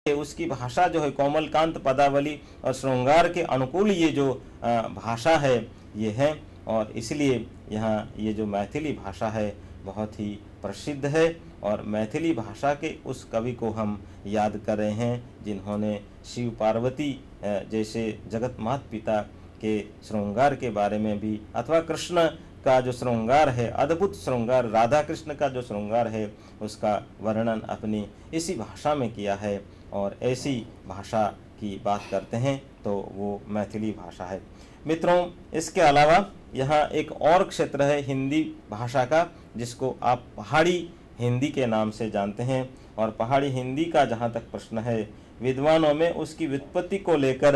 उसकी भाषा जो है कोमलकांत पदावली और श्रृंगार के अनुकूल ये जो भाषा है ये है। और इसलिए यहाँ ये जो मैथिली भाषा है बहुत ही प्रसिद्ध है। और मैथिली भाषा के उस कवि को हम याद कर रहे हैं जिन्होंने शिव पार्वती जैसे जगत माता पिता के श्रृंगार के बारे में भी, अथवा कृष्ण का जो श्रृंगार है, अद्भुत श्रृंगार, राधा कृष्ण का जो श्रृंगार है उसका वर्णन अपनी इसी भाषा में किया है। और ऐसी भाषा की बात करते हैं तो वो मैथिली भाषा है। मित्रों, इसके अलावा यहाँ एक और क्षेत्र है हिंदी भाषा का जिसको आप पहाड़ी हिंदी के नाम से जानते हैं। और पहाड़ी हिंदी का जहाँ तक प्रश्न है, विद्वानों में उसकी व्युत्पत्ति को लेकर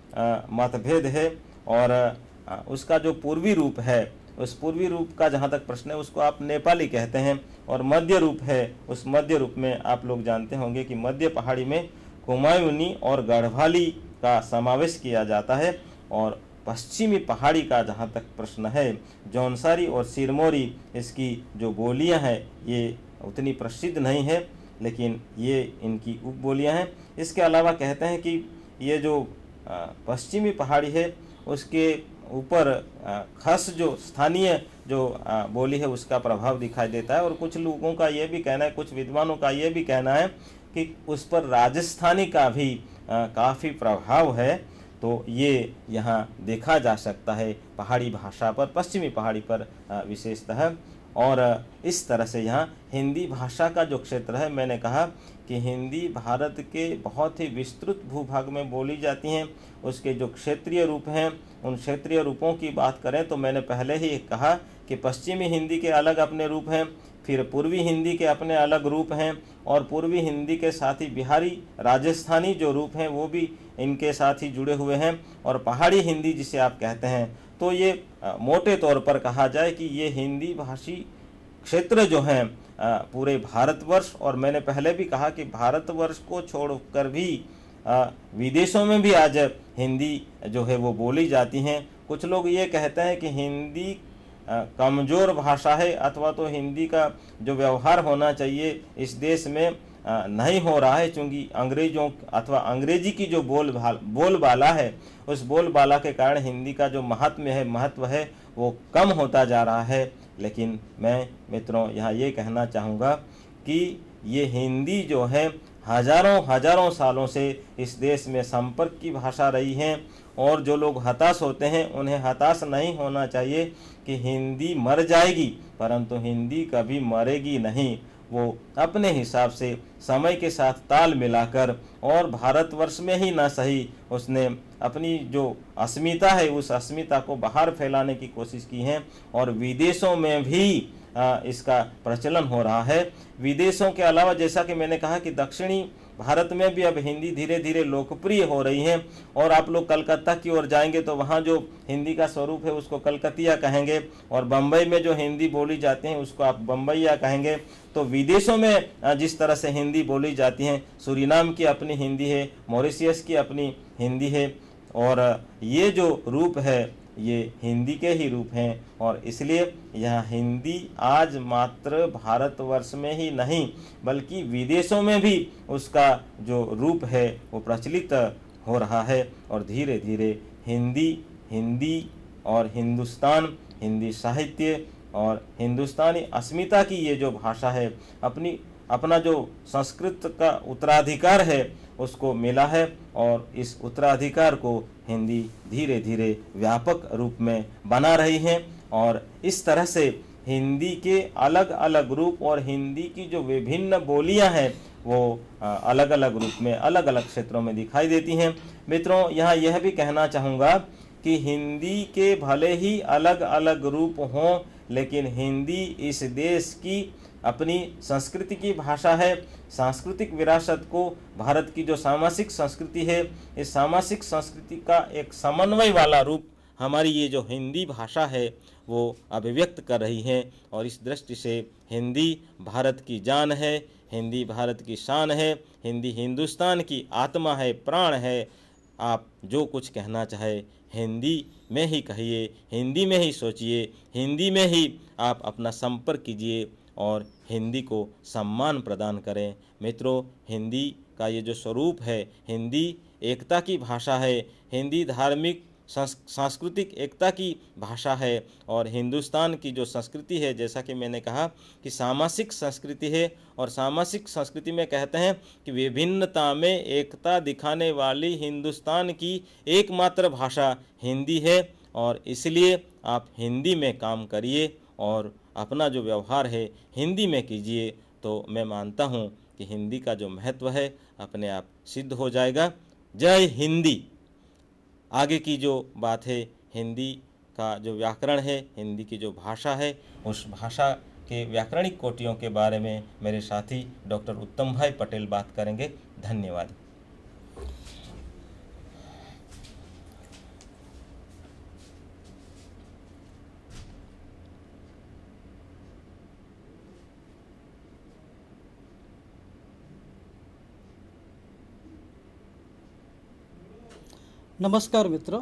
मतभेद है। और उसका जो पूर्वी रूप है, उस पूर्वी रूप का जहाँ तक प्रश्न है उसको आप नेपाली कहते हैं। और मध्य रूप है, उस मध्य रूप में आप लोग जानते होंगे कि मध्य पहाड़ी में कुमायूनी और गढ़वाली का समावेश किया जाता है। और पश्चिमी पहाड़ी का जहाँ तक प्रश्न है, जौनसारी और सिरमौरी, इसकी जो बोलियाँ हैं ये उतनी प्रसिद्ध नहीं है, लेकिन ये इनकी उप बोलियाँ हैं। इसके अलावा कहते हैं कि ये जो पश्चिमी पहाड़ी है उसके ऊपर खास जो स्थानीय जो बोली है उसका प्रभाव दिखाई देता है। और कुछ लोगों का ये भी कहना है, कुछ विद्वानों का ये भी कहना है कि उस पर राजस्थानी का भी काफ़ी प्रभाव है। तो ये यहाँ देखा जा सकता है पहाड़ी भाषा पर, पश्चिमी पहाड़ी पर विशेषतः। और इस तरह से यहाँ हिंदी भाषा का जो क्षेत्र है, मैंने कहा कि हिंदी भारत के बहुत ही विस्तृत भूभाग में बोली जाती हैं। उसके जो क्षेत्रीय रूप हैं, उन क्षेत्रीय रूपों की बात करें तो मैंने पहले ही कहा कि पश्चिमी हिंदी के अलग अपने रूप हैं, फिर पूर्वी हिंदी के अपने अलग रूप हैं, और पूर्वी हिंदी के साथ ही बिहारी राजस्थानी जो रूप हैं वो भी इनके साथ ही जुड़े हुए हैं। और पहाड़ी हिंदी जिसे आप कहते हैं, तो ये मोटे तौर पर कहा जाए कि ये हिंदी भाषी क्षेत्र जो हैं पूरे भारतवर्ष, और मैंने पहले भी कहा कि भारतवर्ष को छोड़कर भी विदेशों में भी आज हिंदी जो है वो बोली जाती हैं। कुछ लोग ये कहते हैं कि हिंदी कमज़ोर भाषा है, अथवा तो हिंदी का जो व्यवहार होना चाहिए इस देश में नहीं हो रहा है, क्योंकि अंग्रेजों अथवा अंग्रेजी की जो बोलबाला है, उस बोलबाला के कारण हिंदी का जो महत्व है वो कम होता जा रहा है। लेकिन मैं मित्रों यहाँ ये कहना चाहूँगा कि ये हिंदी जो है हजारों सालों से इस देश में संपर्क की भाषा रही है। और जो लोग हताश होते हैं उन्हें हताश नहीं होना चाहिए कि हिंदी मर जाएगी, परंतु हिंदी कभी मरेगी नहीं। वो अपने हिसाब से समय के साथ ताल मिलाकर, और भारतवर्ष में ही ना सही, उसने अपनी जो अस्मिता है उस अस्मिता को बाहर फैलाने की कोशिश की है। और विदेशों में भी इसका प्रचलन हो रहा है। विदेशों के अलावा जैसा कि मैंने कहा कि दक्षिणी भारत में भी अब हिंदी धीरे धीरे लोकप्रिय हो रही है। और आप लोग कलकत्ता की ओर जाएंगे तो वहाँ जो हिंदी का स्वरूप है उसको कलकतिया कहेंगे, और बम्बई में जो हिंदी बोली जाती है उसको आप बम्बईया कहेंगे। तो विदेशों में जिस तरह से हिंदी बोली जाती है, सूरीनाम की अपनी हिंदी है, मॉरिशियस की अपनी हिंदी है, और ये जो रूप है ये हिंदी के ही रूप हैं। और इसलिए यह हिंदी आज मात्र भारतवर्ष में ही नहीं बल्कि विदेशों में भी उसका जो रूप है वो प्रचलित हो रहा है। और धीरे धीरे हिंदी और हिंदुस्तान, हिंदी साहित्य और हिंदुस्तानी अस्मिता की ये जो भाषा है अपना जो संस्कृत का उत्तराधिकार है उसको मिला है। और इस उत्तराधिकार को हिंदी धीरे धीरे व्यापक रूप में बना रही है। और इस तरह से हिंदी के अलग अलग रूप और हिंदी की जो विभिन्न बोलियां हैं वो अलग अलग रूप में अलग अलग क्षेत्रों में दिखाई देती हैं। मित्रों, यहाँ यह भी कहना चाहूँगा कि हिंदी के भले ही अलग अलग रूप हों, लेकिन हिंदी इस देश की अपनी संस्कृति की भाषा है। सांस्कृतिक विरासत को, भारत की जो सामासिक संस्कृति है, इस सामासिक संस्कृति का एक समन्वय वाला रूप हमारी ये जो हिंदी भाषा है वो अभिव्यक्त कर रही है। और इस दृष्टि से हिंदी भारत की जान है, हिंदी भारत की शान है, हिंदी हिंदुस्तान की आत्मा है, प्राण है। आप जो कुछ कहना चाहे हिंदी में ही कहिए, हिंदी में ही सोचिए, हिंदी में ही आप अपना संपर्क कीजिए और हिंदी को सम्मान प्रदान करें। मित्रों, हिंदी का ये जो स्वरूप है, हिंदी एकता की भाषा है, हिंदी धार्मिक सांस्कृतिक एकता की भाषा है। और हिंदुस्तान की जो संस्कृति है, जैसा कि मैंने कहा कि सामासिक संस्कृति है, और सामासिक संस्कृति में कहते हैं कि विभिन्नता में एकता दिखाने वाली हिंदुस्तान की एकमात्र भाषा हिंदी है। और इसलिए आप हिंदी में काम करिए और अपना जो व्यवहार है हिंदी में कीजिए, तो मैं मानता हूँ कि हिंदी का जो महत्व है अपने आप सिद्ध हो जाएगा। जय हिंदी। आगे की जो बात है, हिंदी का जो व्याकरण है, हिंदी की जो भाषा है, उस भाषा के व्याकरणिक कोटियों के बारे में मेरे साथी डॉक्टर उत्तम भाई पटेल बात करेंगे। धन्यवाद। नमस्कार मित्रों,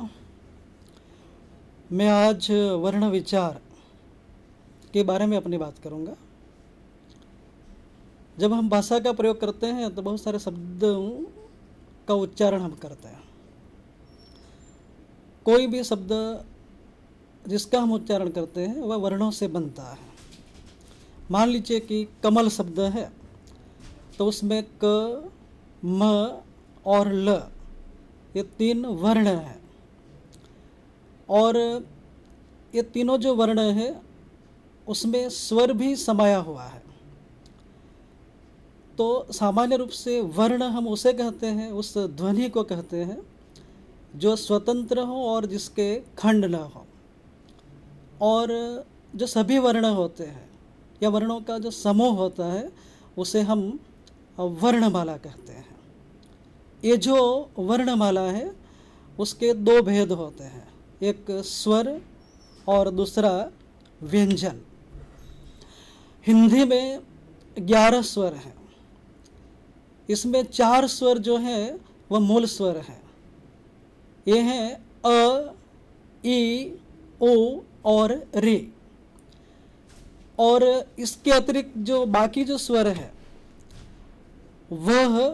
मैं आज वर्ण विचार के बारे में अपनी बात करूंगा। जब हम भाषा का प्रयोग करते हैं तो बहुत सारे शब्दों का उच्चारण हम करते हैं। कोई भी शब्द जिसका हम उच्चारण करते हैं वह वर्णों से बनता है। मान लीजिए कि कमल शब्द है, तो उसमें क, म और ल ये 3 वर्ण हैं, और ये तीनों जो वर्ण है उसमें स्वर भी समाया हुआ है। तो सामान्य रूप से वर्ण हम उसे कहते हैं, उस ध्वनि को कहते हैं जो स्वतंत्र हो और जिसके खंड न हो। और जो सभी वर्ण होते हैं या वर्णों का जो समूह होता है उसे हम वर्णमाला कहते हैं। ये जो वर्णमाला है उसके 2 भेद होते हैं, एक स्वर और दूसरा व्यंजन। हिंदी में 11 स्वर हैं। इसमें 4 स्वर जो हैं वह मूल स्वर हैं। ये हैं अ, ई, ओ और रे। और इसके अतिरिक्त जो बाकी जो स्वर है वह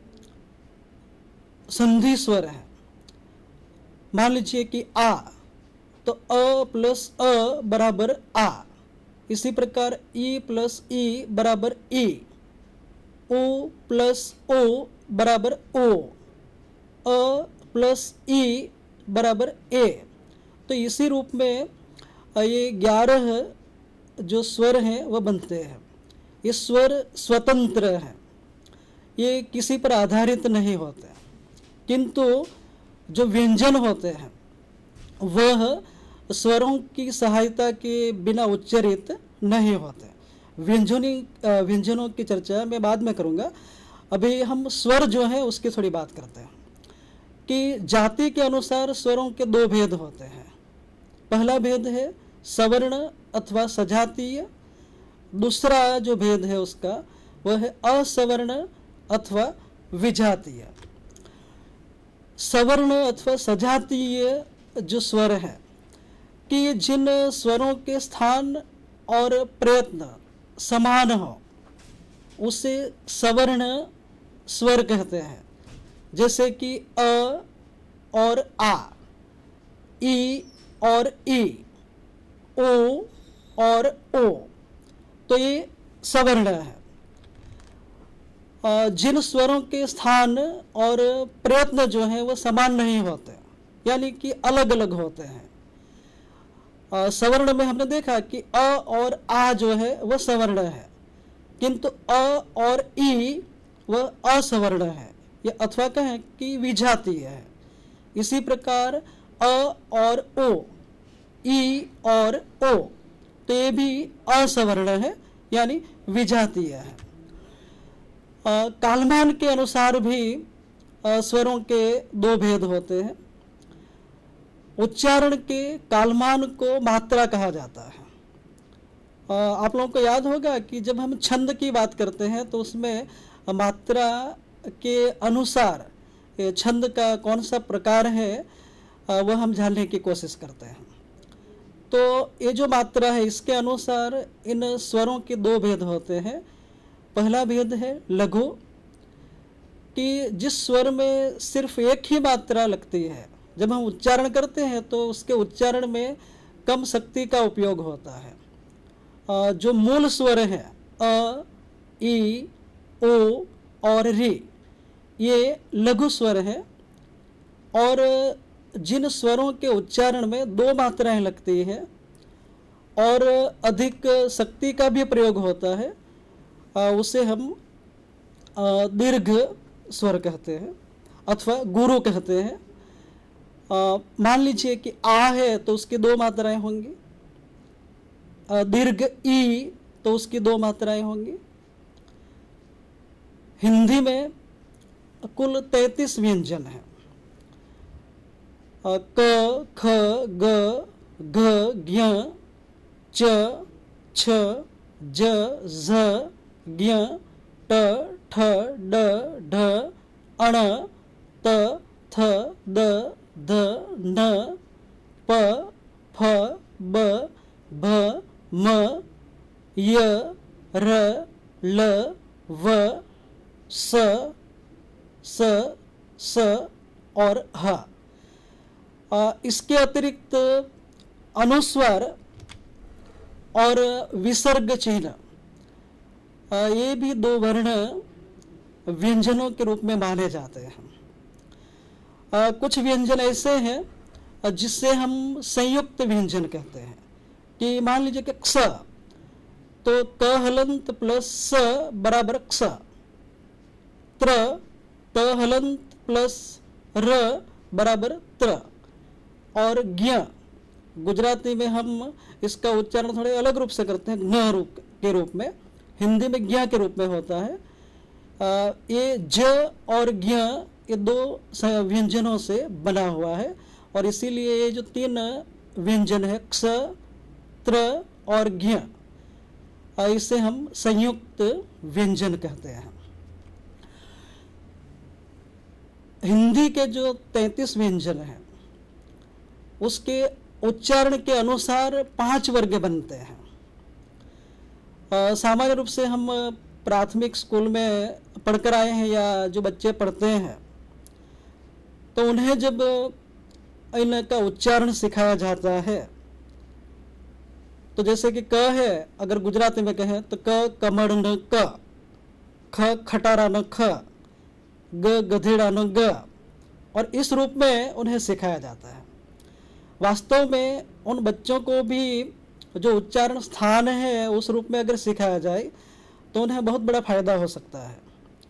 संधि स्वर है। मान लीजिए कि आ, तो अ प्लस अ बराबर आ। इसी प्रकार ई प्लस ई बराबर ई, ओ प्लस ओ बराबर ओ, अ प्लस ई बराबर ए। तो इसी रूप में ये 11 जो स्वर हैं वह बनते हैं। ये स्वर स्वतंत्र हैं, ये किसी पर आधारित नहीं होते। किंतु जो व्यंजन होते हैं वह स्वरों की सहायता के बिना उच्चारित नहीं होते। व्यंजनों की चर्चा मैं बाद में करूंगा। अभी हम स्वर जो है उसकी थोड़ी बात करते हैं कि जाति के अनुसार स्वरों के 2 भेद होते हैं। पहला भेद है सवर्ण अथवा सजातीय। दूसरा जो भेद है उसका वह है असवर्ण अथवा विजातीय। सवर्ण अथवा सजातीय जो स्वर है कि जिन स्वरों के स्थान और प्रयत्न समान हो उसे सवर्ण स्वर कहते हैं। जैसे कि अ और आ, ई और ई, ओ और ओ, तो ये सवर्ण है। जिन स्वरों के स्थान और प्रयत्न जो है वो समान नहीं होते, यानी कि अलग अलग होते हैं। सवर्ण में हमने देखा कि अ और आ जो है वह सवर्ण है, किंतु अ और ई वह असवर्ण है, या अथवा कहें कि विजातीय है। इसी प्रकार अ और ओ, ई और ओ, तो ये भी असवर्ण है यानी विजातीय है। कालमान के अनुसार भी स्वरों के 2 भेद होते हैं। उच्चारण के कालमान को मात्रा कहा जाता है। आप लोगों को याद होगा कि जब हम छंद की बात करते हैं तो उसमें मात्रा के अनुसार छंद का कौन सा प्रकार है वह हम जानने की कोशिश करते हैं। तो ये जो मात्रा है इसके अनुसार इन स्वरों के 2 भेद होते हैं। पहला भेद है लघु, कि जिस स्वर में सिर्फ एक ही मात्रा लगती है, जब हम उच्चारण करते हैं तो उसके उच्चारण में कम शक्ति का उपयोग होता है। जो मूल स्वर है अ, ई, ओ और री, ये लघु स्वर है, और जिन स्वरों के उच्चारण में दो मात्राएं लगती हैं और अधिक शक्ति का भी प्रयोग होता है, उसे हम दीर्घ स्वर कहते हैं अथवा गुरु कहते हैं। मान लीजिए कि आ है तो उसकी दो मात्राएं होंगी, दीर्घ ई तो उसकी दो मात्राएं होंगी। हिंदी में कुल 33 व्यंजन हैं। क, ख, ग, घ, ज्ञ, च, छ, ज, झ, ज्ञ, ट, ठ, ड, ढ, अण, त, थ, द, ध, न, प, फ, ब, भ, म, य, र, ल, व, स, स और ह। इसके अतिरिक्त अनुस्वार और विसर्ग चिन्ह, ये भी दो वर्ण व्यंजनों के रूप में माने जाते हैं। कुछ व्यंजन ऐसे हैं जिससे हम संयुक्त व्यंजन कहते हैं, कि मान लीजिए कि क्ष, तो क हलंत प्लस स बराबर क्ष। त्र, त हलंत प्लस र बराबर त्र। और ज्ञ, गुजराती में हम इसका उच्चारण थोड़े अलग रूप से करते हैं, ज्ञ रूप के रूप में, हिंदी में ज्ञ के रूप में होता है। ये ज और ज्ञ, ये दो व्यंजनों से बना हुआ है, और इसीलिए ये जो तीन व्यंजन है क्ष, त्र और ज्ञ, इसे हम संयुक्त व्यंजन कहते हैं। हिंदी के जो 33 व्यंजन हैं उसके उच्चारण के अनुसार 5 वर्ग बनते हैं। सामान्य रूप से हम प्राथमिक स्कूल में पढ़कर आए हैं या जो बच्चे पढ़ते हैं तो उन्हें जब इनका उच्चारण सिखाया जाता है, तो जैसे कि क है, अगर गुजराती में कहें तो क कमड़ न क, ख खटारा न ख, ग गधेड़ा न ग, और इस रूप में उन्हें सिखाया जाता है। वास्तव में उन बच्चों को भी जो उच्चारण स्थान है उस रूप में अगर सिखाया जाए तो उन्हें बहुत बड़ा फायदा हो सकता है।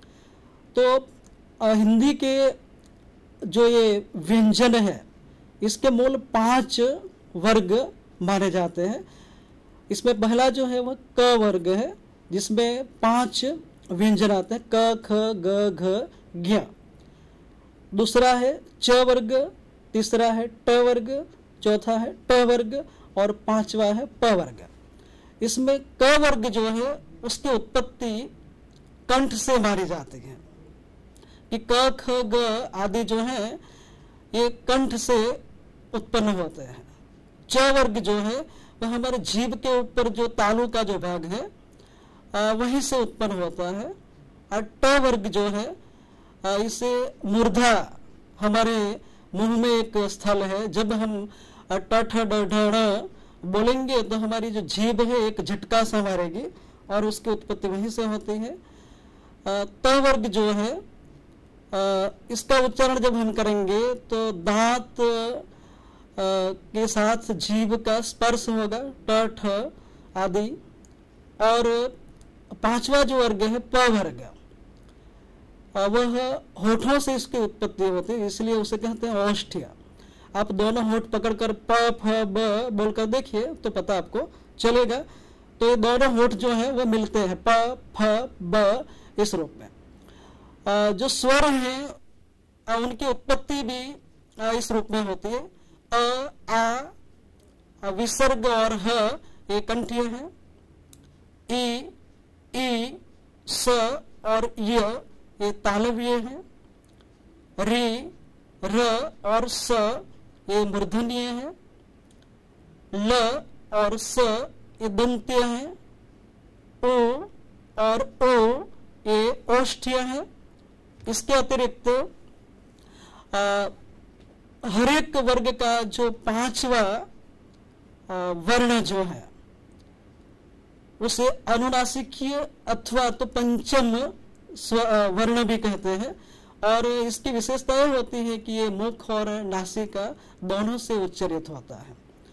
तो हिंदी के जो ये व्यंजन है इसके मूल 5 वर्ग माने जाते हैं। इसमें पहला जो है वह क वर्ग है, जिसमें 5 व्यंजन आते हैं, क, ख, ग, घ, ज्ञ। दूसरा है च वर्ग, तीसरा है ट वर्ग, चौथा है ट वर्ग और पांचवा है प वर्ग। इसमें क वर्ग जो है उसकी उत्पत्ति कंठ से मानी जाती है, कि क, ख, ग आदि जो है ये कंठ से उत्पन्न होते हैं। च वर्ग जो है वह हमारे जीभ के ऊपर जो तालू का जो भाग है वहीं से उत्पन्न होता है। और ट वर्ग जो है इसे मूर्धा, हमारे मुंह में एक स्थल है, जब हम ट ठ ड ढ ण बोलेंगे तो हमारी जो जीभ है एक झटका सा मारेगी और उसकी उत्पत्ति वहीं से होती है। त वर्ग जो है इसका उच्चारण जब हम करेंगे तो दांत के साथ जीभ का स्पर्श होगा, ट ठ आदि। और पांचवा जो वर्ग है प वर्ग, वह होठों से इसकी उत्पत्ति होती है, इसलिए उसे कहते हैं औष्ठ्य। आप दोनों होठ पकड़कर प फ ब बोलकर देखिए तो पता आपको चलेगा। तो ये दोनों होठ जो है वो मिलते हैं प फ ब इस रूप में। जो स्वर हैं उनकी उत्पत्ति भी इस रूप में होती है। अ, आ, विसर्ग और ह ये कंठीय है। ई, स और य ये तालव्य है। री, र और स ये मूर्धन्य है। ल और स ये दंत्य है। ओ और ओ ये ओष्ठ्य है। इसके अतिरिक्त हर एक वर्ग का जो पांचवा वर्ण जो है उसे अनुनासिकीय अथवा तो पंचम वर्ण भी कहते हैं, और इसकी विशेषता यह होती है कि ये मुख और नासिका दोनों से उच्चारित होता है।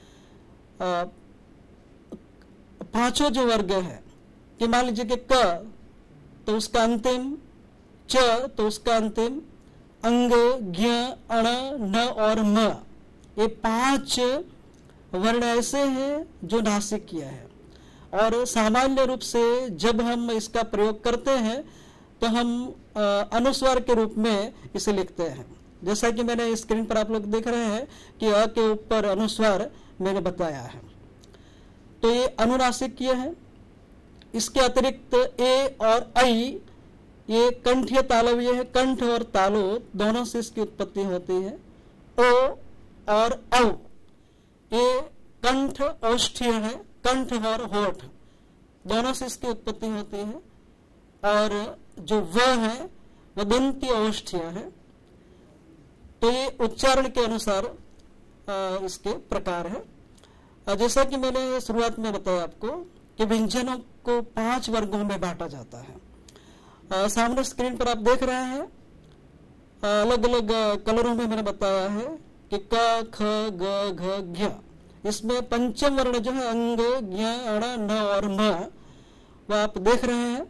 पांचों जो वर्ग है कि मान लीजिए कि क तो उसका अंतिम, च तो उसका अंतिम, अंग, ज्ञ, अण, न और म, ये 5 वर्ण ऐसे हैं जो नासिकीय है, और सामान्य रूप से जब हम इसका प्रयोग करते हैं तो हम अनुस्वार के रूप में इसे लिखते हैं। जैसा कि मैंने स्क्रीन पर आप लोग देख रहे हैं कि अ के ऊपर अनुस्वार मैंने बताया है, तो ये अनुनासिकीय है। इसके अतिरिक्त ए और ऐ ये कंठीय तालव्य है, कंठ और तालु दोनों से इसकी उत्पत्ति होती है। ओ और औ ये कंठ औष्ठ्य है, कंठ और होठ दोनों से इसकी उत्पत्ति होती है, और जो व है वह दंती औष्ठ्य है। तो ये उच्चारण के अनुसार इसके प्रकार है। जैसा कि मैंने शुरुआत में बताया आपको कि व्यंजनों को 5 वर्गों में बांटा जाता है। सामने स्क्रीन पर आप देख रहे हैं अलग अलग कलरों में मैंने बताया है कि क, ख, ग, घ, घ। इसमें पंचम वर्ण जो है अंग, ज्ञ, अण, न और म, वह आप देख रहे हैं।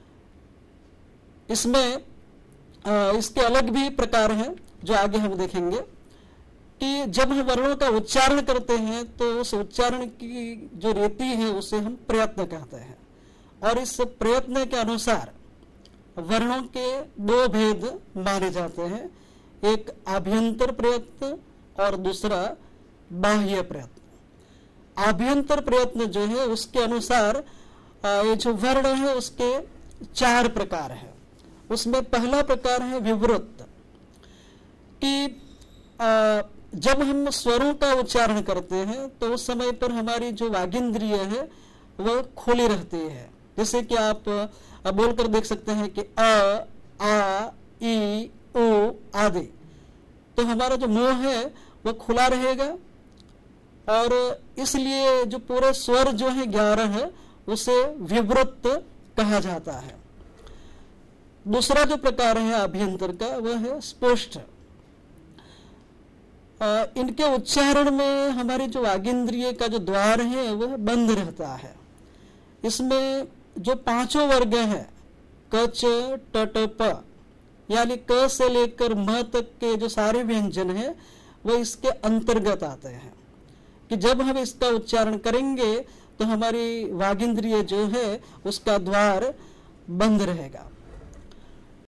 इसमें इसके अलग भी प्रकार हैं जो आगे हम देखेंगे कि जब हम वर्णों का उच्चारण करते हैं तो उस उच्चारण की जो रीति है उसे हम प्रयत्न कहते हैं, और इस प्रयत्न के अनुसार वर्णों के 2 भेद माने जाते हैं, एक आभ्यंतर प्रयत्न और दूसरा बाह्य प्रयत्न। आभ्यंतर प्रयत्न जो है उसके अनुसार ये जो वर्ण है उसके 4 प्रकार है। उसमें पहला प्रकार है विवृत्त, कि जब हम स्वरों का उच्चारण करते हैं तो उस समय पर हमारी जो वागिंद्रिय है वह खुली रहती है। जैसे कि आप बोलकर देख सकते हैं कि अ, आ, ई, उ आदि, तो हमारा जो मुंह है वह खुला रहेगा, और इसलिए जो पूरे स्वर जो है 11 है उसे विवृत्त कहा जाता है। दूसरा जो प्रकार है अभ्यंतर का वह है स्पष्ट। इनके उच्चारण में हमारी जो वागिंद्रिय का जो द्वार है वह बंद रहता है। इसमें जो 5 वर्ग है क, च, ट, ट, प, यानी क से लेकर म तक के जो सारे व्यंजन है वह इसके अंतर्गत आते हैं, कि जब हम इसका उच्चारण करेंगे तो हमारी वागिंद्रिय जो है उसका द्वार बंद रहेगा।